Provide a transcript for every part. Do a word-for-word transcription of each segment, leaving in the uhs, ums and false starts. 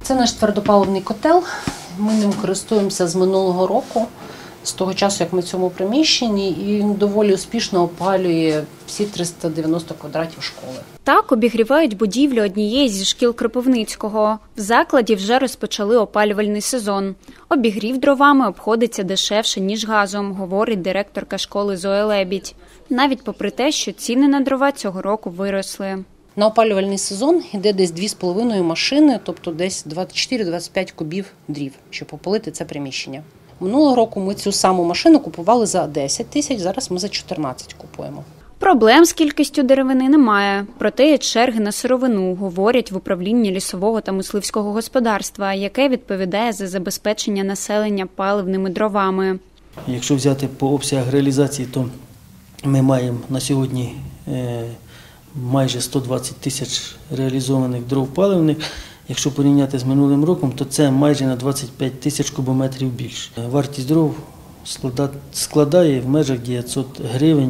Це наш твердопаливний котел. Ми ним користуємося з минулого року, з того часу, як ми в цьому приміщенні, і він доволі успішно опалює всі триста дев'яносто квадратів школи. Так обігрівають будівлю однієї зі шкіл Кропивницького. В закладі вже розпочали опалювальний сезон. Обігрів дровами обходиться дешевше, ніж газом, говорить директорка школи Зоя Лебідь. Навіть попри те, що ціни на дрова цього року виросли. На опалювальний сезон йде десь дві з половиною машини, тобто десь двадцять чотири - двадцять п'ять кубів дрів, щоб опалити це приміщення. Минулого року ми цю саму машину купували за десять тисяч, зараз ми за чотирнадцять купуємо. Проблем з кількістю деревини немає. Проте є черги на сировину, говорять в управлінні лісового та мисливського господарства, яке відповідає за забезпечення населення паливними дровами. Якщо взяти по обсягах реалізації, то ми маємо на сьогодні майже сто двадцять тисяч реалізованих дров паливних. Якщо порівняти з минулим роком, то це майже на двадцять п'ять тисяч кубометрів більше. Вартість дров складає в межах дев'ятсот гривень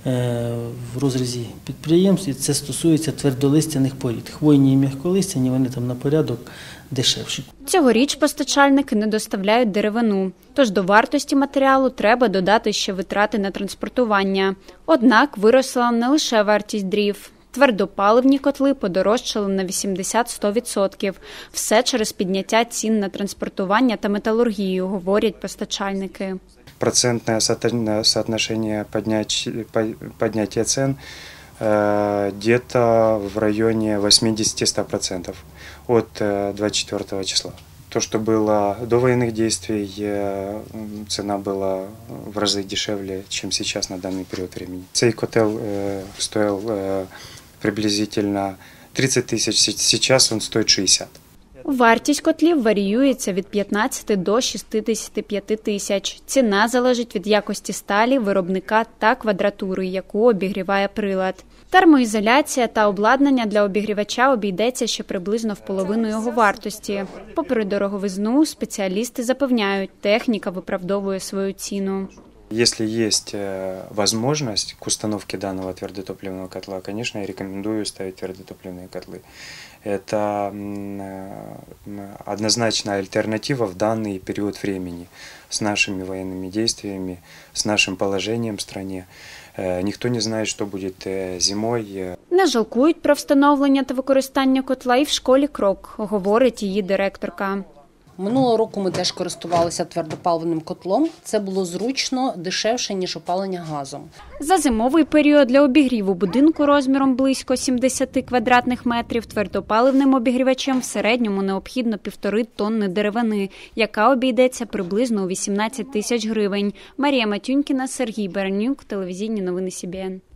в розрізі підприємств. І це стосується твердолистяних порід. Хвойні і м'яколистяні, вони там на порядок дешевші. Цьогоріч постачальники не доставляють деревину. Тож до вартості матеріалу треба додати ще витрати на транспортування. Однак виросла не лише вартість дрів. Твердопаливні котли подорожчали на вісімдесят - сто відсотків. Все через підняття цін на транспортування та металургію, говорять постачальники. Процентное соотношение поднятия цен где-то в районе восьмидесяти - ста процентов от двадцать четвёртого числа. То, что было до военных действий, цена была в разы дешевле, чем сейчас на данный период времени. Цей котел стоил приблизительно тридцать тысяч, сейчас он стоит шестьдесят. Вартість котлів варіюється від п'ятнадцяти до шістдесяти п'яти тисяч. Ціна залежить від якості сталі, виробника та квадратури, яку обігріває прилад. Термоізоляція та обладнання для обігрівача обійдеться ще приблизно в половину його вартості. Попри дороговизну, спеціалісти запевняють, техніка виправдовує свою ціну. Если есть возможность к установке данного твердотопливного котла, конечно, я рекомендую ставить твердотопливные котлы. Это однозначная альтернатива в данный период времени с нашими военными действиями, с нашим положением в стране. Ніхто не знає, що буде зимою. Не жалкують про встановлення та використання котла і в школі «Крок», говорить її директорка. Минулого року ми теж користувалися твердопаливним котлом. Це було зручно, дешевше, ніж опалення газом. За зимовий період для обігріву будинку розміром близько сімдесят квадратних метрів твердопаливним обігрівачем в середньому необхідно півтори тонни деревини, яка обійдеться приблизно у вісімнадцять тисяч гривень. Марія Матюнькіна, Сергій Баранюк, телевізійні новини Сі Бі Ен.